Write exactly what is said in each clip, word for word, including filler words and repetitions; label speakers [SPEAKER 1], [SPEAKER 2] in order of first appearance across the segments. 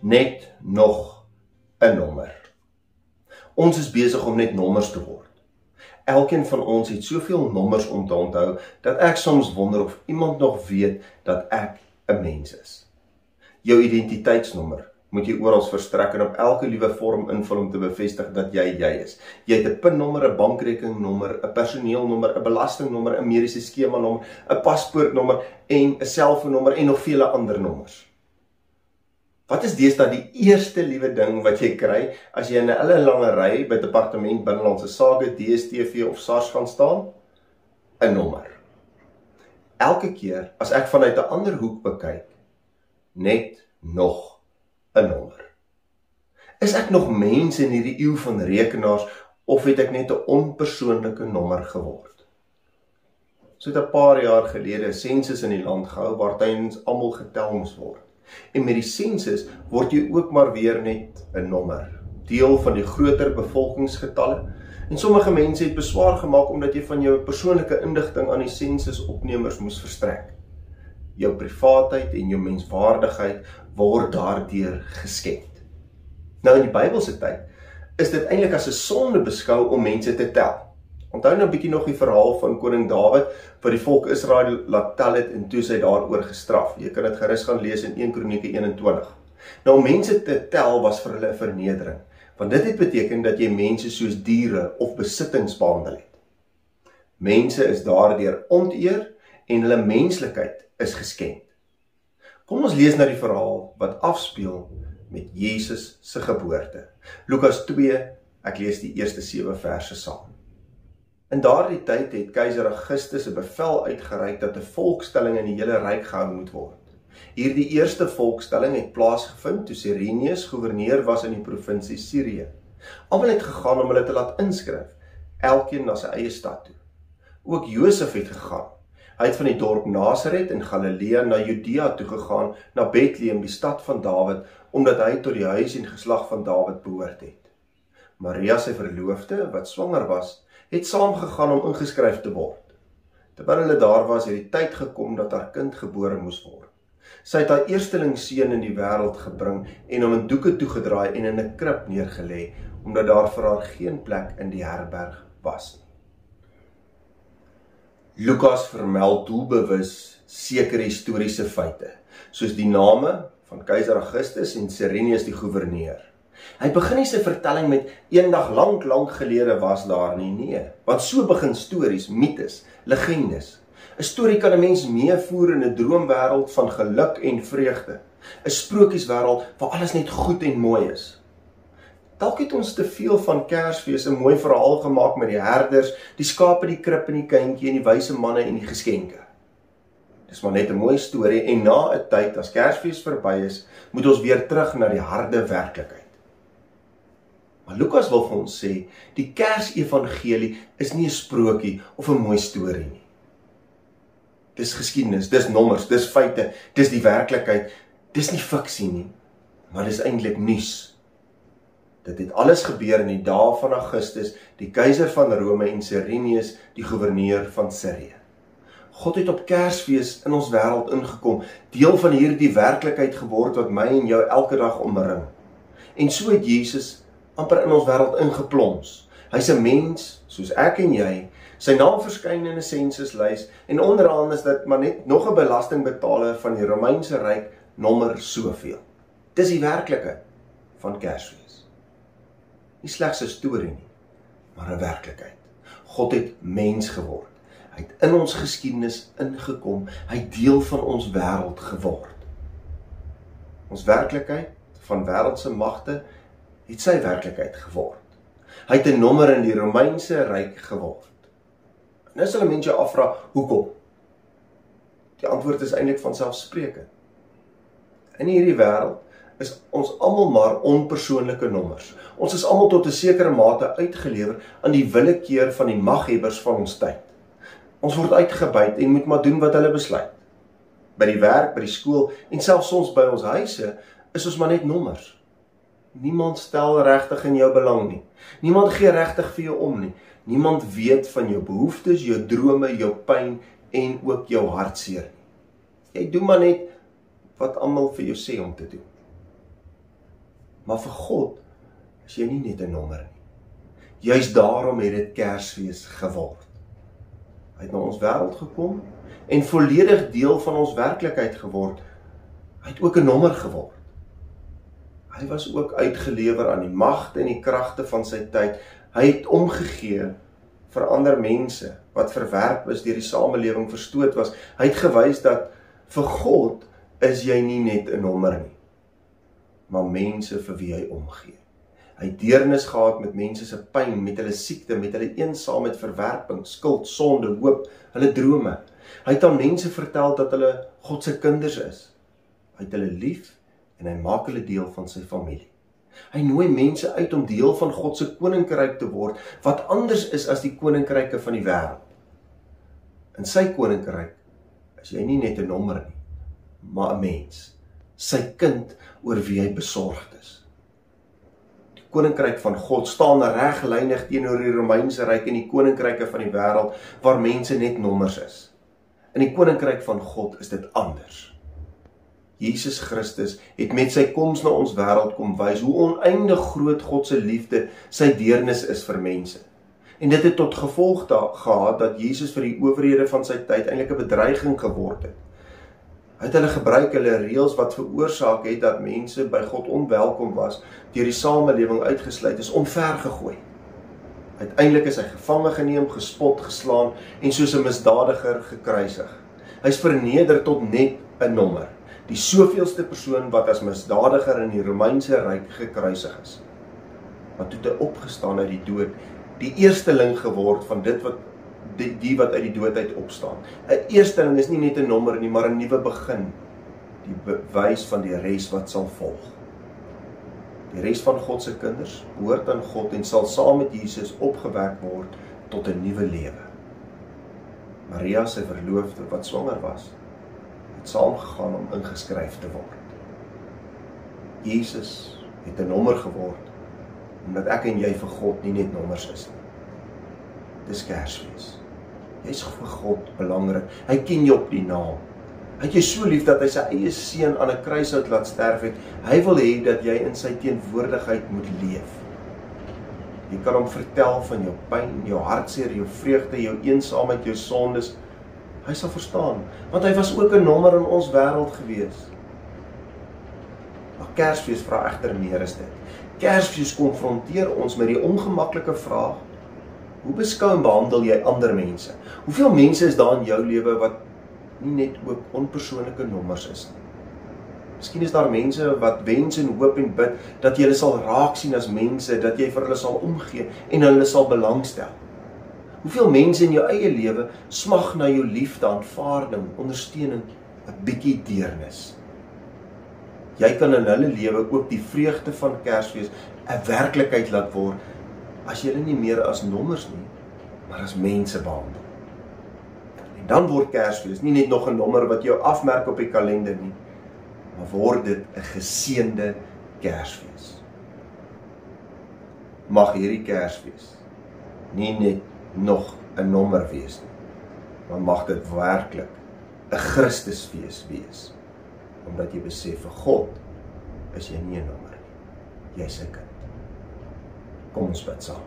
[SPEAKER 1] net nog 'n nommer. Ons is besig om net nommers te word. Elkeen van ons het soveel nommers om te onthou, dat ek soms wonder of iemand nog weet dat ek 'n mens is. Jou identiteitsnommer moet jy oral verstrek en op elke liewe vorm invul om te bevestig dat jy jy is. Jy het 'n pinnommer, 'n bankrekeningnommer, 'n personeelnommer, 'n belastingnommer, 'n mediese skemanommer, 'n paspoortnommer en 'n selfoonnommer en nog vele ander nommers. Wat is deesdae die eerste liewe ding wat jy kry as jy in 'n hele lange ry by Departement Binnelandse Sake, D S T V of SARS gaan staan? 'n Nommer. Elke keer as ek vanuit 'n ander hoek bekyk, net nog 'n nommer. Is ek nog mens in hierdie eeu van rekenaars of het ek net 'n onpersoonlike nommer geword? So het 'n paar jaar gelede 'n sensus in die land gehou waar tydens almal getel moes word. En met die sensus word jy ook maar weer net 'n nommer, deel van die groter bevolkingsgetalle. En sommige mense het beswaar gemaak omdat jy van jou persoonlike inligting aan die sensusopnemers moes verstrek. Jou privaatheid en jou menswaardigheid word daardeur geskend. Nou in die Bybelse tyd is dit eintlik as 'n sonde beskou om mense te tel. Onthou nou 'n bietjie nog die verhaal van koning Dawid wat die volk Israel laat tel het en toe sy daaroor gestraf. Jy kan dit gerus gaan lees in Eerste Kronieke eenentwintig. Nou om mense te tel was vir hulle 'n vernedering, want dit het beteken dat jy mense soos diere of besittings behandel het. Mense is daardeur onteer en hulle menslikheid is geskend. Kom ons lees na die verhaal wat afspeel met Jesus se geboorte. Lukas twee, ek lees die eerste sewe verse saam. In daardie tyd het keiser Augustus 'n bevel uitgereik dat 'n volkstelling in die hele ryk gehou moet word. Hierdie eerste volkstelling het plaasgevind toe Cyrenius gouverneur was in die provinsie Sirië. Almal het gegaan om hulle te laat inskryf, elkeen na sy eie stad toe. Ook Josef het gegaan. Hy het van die dorp Nasaret in Galilea na Judea toe gegaan, na Bethlehem, die stad van Dawid, omdat hy tot die huis en geslag van Dawid behoort het. Maria, sy verloofde, wat swanger was, het saamgegaan om ingeskryf te word. Terwyl hulle daar was, het die tyd gekom dat haar kind gebore moes word. Sy het haar eersteling seun in die wêreld gebring en hom in doeke toegedraai en in 'n krib neergelê, omdat daar vir haar geen plek in die herberg was nie. Lukas vermeld doelbewus sekere historiese feite, soos die name van keiser Augustus en Cyrenius die gouverneur. Hy begin nie sy vertelling met eendag lank lank gelede was daar nie, nee, want so begin stories, mites, legendes. 'n Storie kan 'n mens meevoer in 'n droomwêreld van geluk en vreugde, 'n sprokieswêreld waar alles net goed en mooi is. Dalk het ons te veel van Kersfees 'n mooi verhaal gemaak met die herders, die skape, die krib en die kindjie en die wyse manne en die geskenke. Dis maar net 'n mooi storie en na 'n tyd as Kersfees verby is, moet ons weer terug na die harde werklikheid. Maar Lukas wil vir ons sê, die Kersevangelie is nie 'n sprokie of 'n mooi storie nie. Dis geskiedenis, dis nommers, dis feite, dis die werklikheid, dis nie fiksie nie, maar dis eintlik nuus. Dit het alles gebeur in die dae van Augustus, die keiser van Rome en Cyrenius, die gouverneur van Sirië. God het op Kersfees in ons wêreld ingekom, deel van hierdie werklikheid geword wat my en jou elke dag omring. En so het Jesus amper in ons wêreld ingeplons. Hy's 'n mens, soos ek en jy. Sy naam verskyn in 'n sensuslys en onderaan is dit maar net nog 'n belastingbetaler van die Romeinse ryk, nommer soveel. Dis die werklikheid van Kersfees. Nie slegs 'n storie nie, maar 'n werklikheid. God het mens geword. Hy het in ons geskiedenis ingekom. Hy het deel van ons wêreld geword. Ons werklikheid van wêreldse magte het sy werklikheid geword. Hy het 'n nommer in die Romeinse ryk geword. Nou sal 'n mens jou afvra, hoekom? Die antwoord is eintlik vanselfsprekend. In hierdie wêreld is ons almal maar onpersoonlike nommers. Ons is almal tot 'n sekere mate uitgelewer aan die willekeur van die maghebbers van ons tyd. Ons word uitgebuit en moet maar doen wat hulle besluit. By die werk, by die skool en selfs soms by ons huise is ons maar net nommers. Niemand stel regtig in jou belang nie. Niemand gee regtig vir jou om nie. Niemand weet van jou behoeftes, jou drome, jou pyn en ook jou hartseer nie. Jy doen maar net wat almal vir jou sê om te doen. Maar vir God is jy nie net 'n nommer nie. Juist daarom het dit Kersfees geword. Hy het na ons wêreld gekom en volledig deel van ons werklikheid geword. Hy het ook 'n nommer geword. Hy was ook uitgelewer aan die magte en die kragte van sy tyd. Hy het omgegee vir ander mense wat verwerp is deur die samelewing, verstoot was. Hy het gewys dat vir God is jy nie net 'n nommer nie, maar mense vir wie hy omgee. Hy het deernis gehad met mense se pyn, met hulle siekte, met hulle eensaamheid, verwerping, skuld, sonde, hoop, hulle drome. Hy het aan mense vertel dat hulle God se kinders is. Hy het hulle lief en hy maak hulle deel van sy familie. Hy nooi mense uit om deel van God se koninkryk te word, wat anders is as die koninkryke van die wêreld. In sy koninkryk is jy nie net 'n nommer nie, maar 'n mens, sy kind oor wie hy besorgd is. Die koninkryk van God staan reglynig teenoor die Romeinse ryk en die koninkryke van die wêreld waar mense net nommers is. In die koninkryk van God is dit anders. Jesus Christus het met sy koms na ons wêreld kom wys hoe oneindig groot God se liefde, sy deernis is vir mense. En dit het tot gevolg gehad dat Jesus vir die owerhede van sy tyd eintlik 'n bedreiging geword het. Hy het hulle gebruik, hulle reëls wat veroorsaak het dat mense by God onwelkom was, deur die samelewing uitgesluit is, omvergegooi. Uiteindelik is hy gevange geneem, gespot, geslaan en soos 'n misdadiger gekruisig. Hy's verneder tot net 'n nommer. Die soveelste persoon wat as misdadiger in die Romeinse ryk gekruisig is. Maar toe het hy opgestaan uit die dood, die eersteling geword van dit wat die, die wat uit die dood uit opstaan. 'n Eersteling is nie net 'n nommer nie, maar 'n nuwe begin. Die bewys van die res wat sal volg. Die res van God se kinders behoort aan God en sal saam met Jesus opgewek word tot 'n nuwe lewe. Maria, sy verloofde wat swanger was, het saamgegaan om ingeskryf te word. Jesus het 'n nommer geword, omdat ek en jy vir God nie net nommers is nie. Dis Kersfees. Jy is vir God belangrik. Hy ken jou op die naam. Hy het jou so lief dat hy sy eie seun aan 'n kruishout laat sterf het. Hy wil hê dat jy in sy teenwoordigheid moet leef. Jy kan hom vertel van jou pyn, jou hartseer, jou vreugde, jou eensaamheid, jou sondes. Hy sal verstaan, want hy was ook 'n nommer in ons wêreld gewees. Maar Kersfees vra egter meer as dit. Kersfees konfronteer ons met die ongemaklike vraag: hoe beskou en behandel jy ander mense? Hoeveel mense is daar in jou lewe wat nie net ook onpersoonlike nommers is nie? Miskien is daar mense wat wens en hoop en bid dat jy hulle sal raak sien as mense, dat jy vir hulle sal omgee en hulle sal belangstel. Hoeveel mense in jou eie lewe smag na jou liefde, aanvaarding, ondersteuning, 'n bietjie deernis. Jy kan in hulle lewe ook die vreugde van Kersfees 'n werklikheid laat word, as jy hulle nie meer as nommers nie, maar as mense behandel. En dan word Kersfees nie net nog 'n nommer wat jou afmerk op die kalender nie, maar word dit 'n geseënde Kersfees. Mag hierdie Kersfees nie net nog 'n nommer wees nie, maar mag dit werklik 'n Christusfees wees, omdat jy besef vir God is jy nie 'n nommer nie, jy's 'n kind. Kom ons bid saam.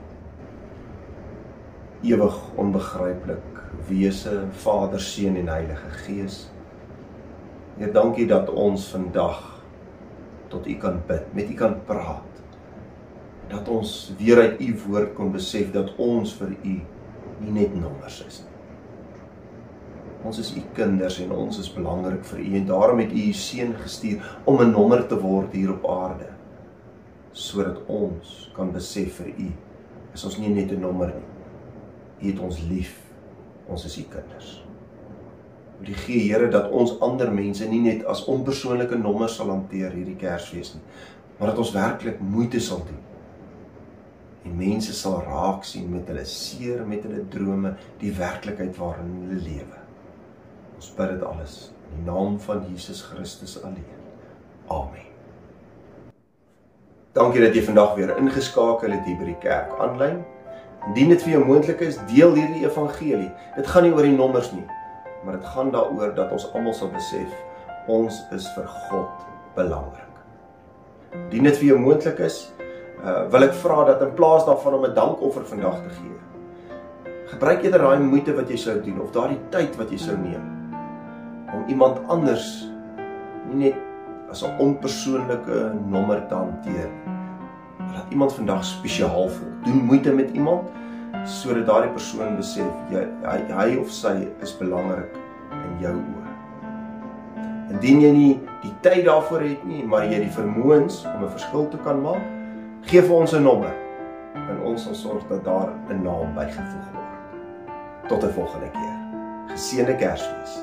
[SPEAKER 1] Ewig onbegryplik wese, Vader, Seun en Heilige Gees. Heer, dankie dat ons vandag tot U kan bid, met U kan praat. Dat ons weer uit U woord kon besef dat ons vir U nie net nommers is nie. Ons is U kinders en ons is belangrik vir U en daarom het U U Seun gestuur om 'n nommer te word hier op aarde, sodat ons kan besef vir U is ons nie net 'n nommer nie. U het ons lief, ons is U kinders. Die gee Here dat ons ander mense nie net as onpersoonlike nommers sal hanteer hierdie Kersfees nie, maar dat ons werklik moeite sal doen. En mense sal raak sien met hulle seer, met hulle drome, die werklikheid waarin hulle lewe. Ons bid dit alles in die naam van Jesus Christus alleen. Amen. Dankie dat jy vandag weer ingeskakel het hier by die kerk aanlyn. Indien dit vir jou moontlik is, deel hierdie evangelie. Dit gaan nie oor die nommers nie, maar dit gaan daaroor dat ons almal sal besef, ons is vir God belangrik. Indien dit vir jou moontlik is, uh, wil ek vra dat in plaas daarvan om 'n dankoffer vandag te gee, gebruik eerder daai moeite wat jy sou doen, of daardie tyd wat jy sou neem, om iemand anders, nie net as 'n onpersoonlike nommer te hanteer, maar dat iemand vandag spesiaal voel. Doen moeite met iemand, sodat daardie persoon besef, jy, hy, hy of sy is belangrik in jou oë. Indien jy nie die tyd daarvoor het nie, maar jy die vermoëns om 'n verskil te kan maak, gee vir ons 'n nommer, en ons sal sorg dat daar 'n naam bygevoeg word. Tot 'n volgende keer. Geseënde Kersfees.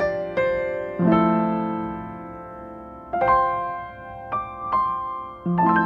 [SPEAKER 2] Thank you.